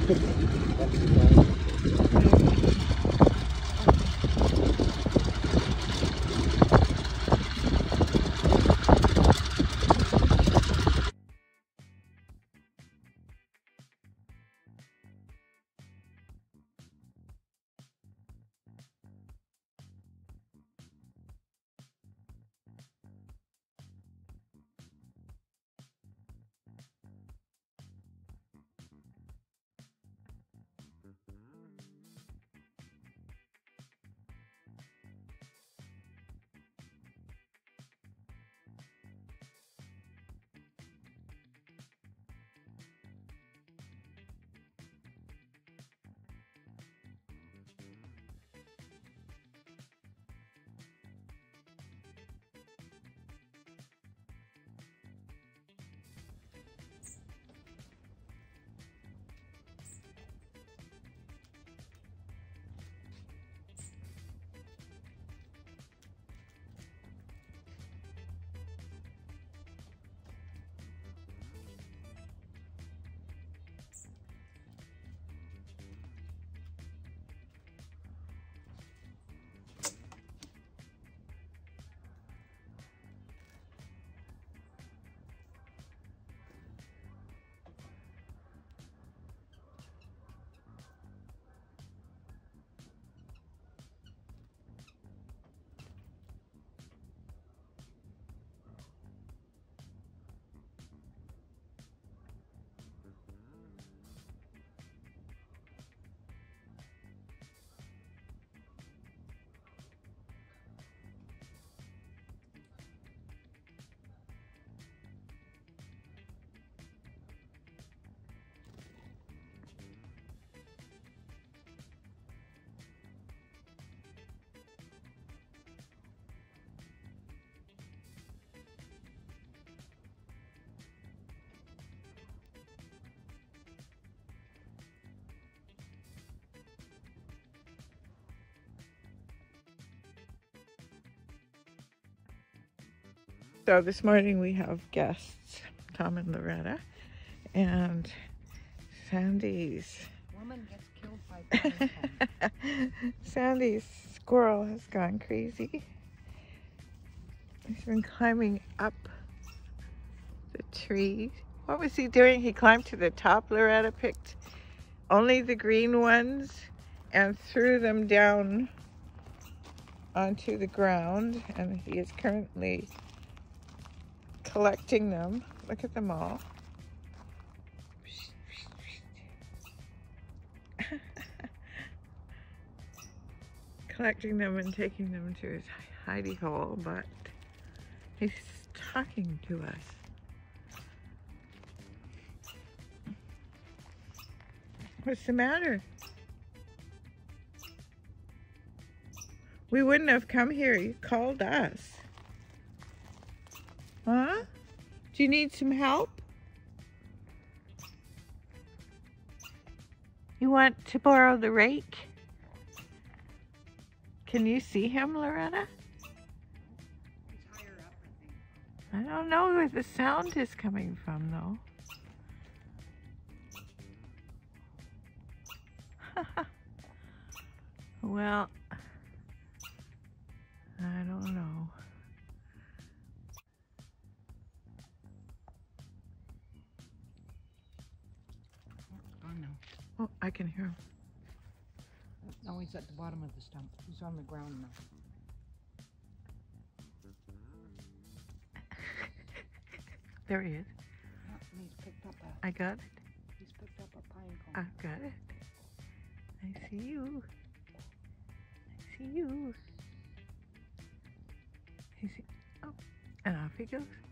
So this morning we have guests, Tom and Loretta, and Sandy's woman gets killed by Sandy's squirrel has gone crazy. He's been climbing up the tree. What was he doing? He climbed to the top. Loretta picked only the green ones and threw them down onto the ground, and he is currently collecting them. Look at them all. Collecting them and taking them to his hidey hole, but he's talking to us. What's the matter? We wouldn't have come here. You called us. Huh? Do you need some help? You want to borrow the rake? Can you see him, Loretta? He's higher up, I think. I don't know where the sound is coming from, though. Well, I don't know. Oh no. Oh, I can hear him. No, he's at the bottom of the stump. He's on the ground now. There he is. Yeah, and he's picked up a... I got it. He's picked up a pine cone. I've got it. I see you. I see you. Oh, and off he goes.